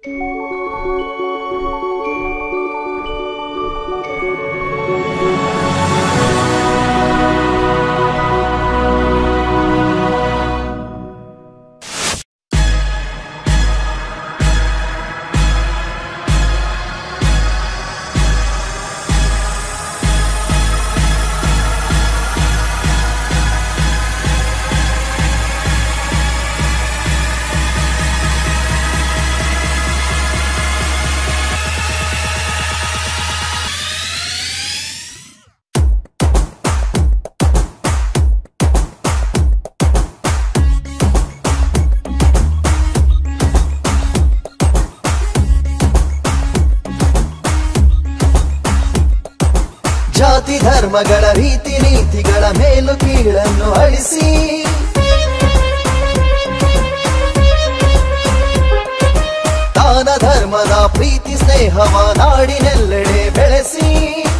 ಜಾತಿ ಧರ್ಮಗಳ ರೀತಿ ನೀತಿಗಳ ಮೇಲು ಕೀಳನ್ನು ಅಳಿಸಿ ದಾನ ಧರ್ಮದ ಪ್ರೀತಿ ಸ್ನೇಹವ ನಾಡಿನೆಲ್ಲೆಡೆ ಬೆಳೆಸಿ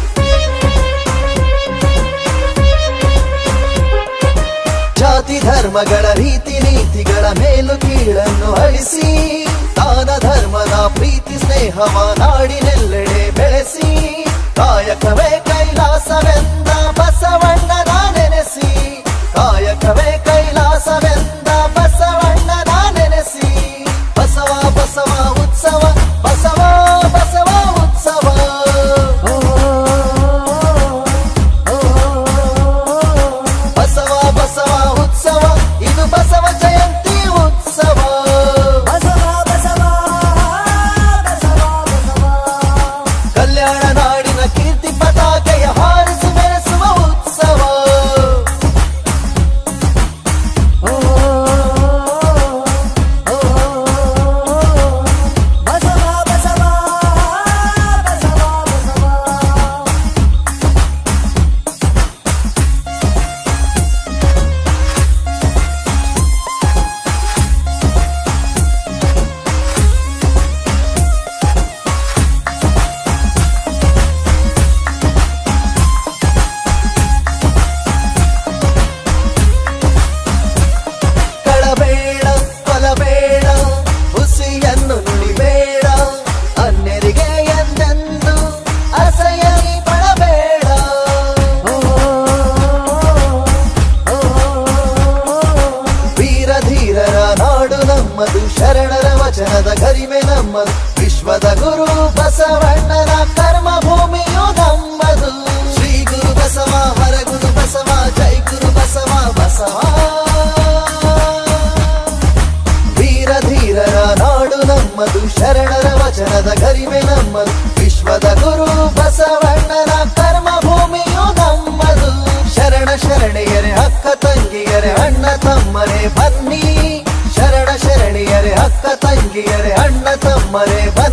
ಜಾತಿ ಧರ್ಮಗಳ ರೀತಿ ನೀತಿಗಳ ಮೇಲು ಕೀಳನ್ನು ಅಳಿಸಿ ದಾನ ಧರ್ಮದ ಪ್ರೀತಿ ಸ್ನೇಹವ ನಾಡಿನೆಲ್ಲೆಡೆ ಬೆಳೆಸಿ ಕಾಯಕವೇ ಕೈಲಾಸವೆಂದ ಬಸವಣ್ಣನ ನೆನೆಸಿ ಕಾಯಕವೇ ಕೈಲಾಸವೆಂದ ಬಸವಣ್ಣನ ನೆನೆಸಿ ಬಸವ ಬಸವ ಉತ್ಸವ ಬಸವ ಬಸವ ಉತ್ಸವ ಬಸವ ಬಸವ ಉತ್ಸವ ಇದು ಬಸವ ಜಯಂತಿ ಉತ್ಸವ ಬಸವ ಬಸವ ಬಸವ ಬಸವ ಕಲ್ಯಾಣ ನಾಡಿನ ಕೀರ್ತಿ ಪತಾಕೆಯ ಹಾರಿಸಿ ಬೆಳೆಸುವ ಉತ್ಸವ ಬಸವ ಬಸವ ಬಸವ ಬಸವ ಕಳಬೇಡ ಕೊಲಬೇಡ ಹುಸಿಯನ್ನು ನುಡಿಬೇಡ ಅನ್ಯರಿಗೆ ಎಂದೆಂದು ಅಸಹ್ಯನಿ ಪಡಬೇಡ ವೀರ ಧೀರರ ನಾಡು ನಮ್ಮದು ಶರಣರ ವಚನದ ಗರಿಮೆ ನಮ್ಮದು ವಿಶ್ವದ ಗುರು ಬಸವಣ್ಣನ ಕರ್ಮ ಭೂಮಿಯು ನಮ್ಮದು ಶ್ರೀ ಗುರು ಬಸವ ಹರಗುರು ಬಸವ ಜೈ ಗುರು ಬಸವ ಬಸವ ವೀರ ಧೀರರ ನಾಡು ನಮ್ಮದು ಶರಣರ ವಚನದ ಗರಿಮೆ ನಮ್ಮದು ವಿಶ್ವದ ಗುರು ಬಸವಣ್ಣನ ಕರ್ಮ ಭೂಮಿಯು ನಮ್ಮದು ಶರಣ ಶರಣೆಯರೆ ಅಕ್ಕ ತಂಗಿಯರೆ ಅಣ್ಣ ತಮ್ಮರೇ ಬನ್ನಿ ಶರಣ ಶರಣೆಯರೆ ಅಕ್ಕ ತಂಗಿಯರೆ ಅಣ್ಣ ತಮ್ಮರೇ ಬನ್ನಿ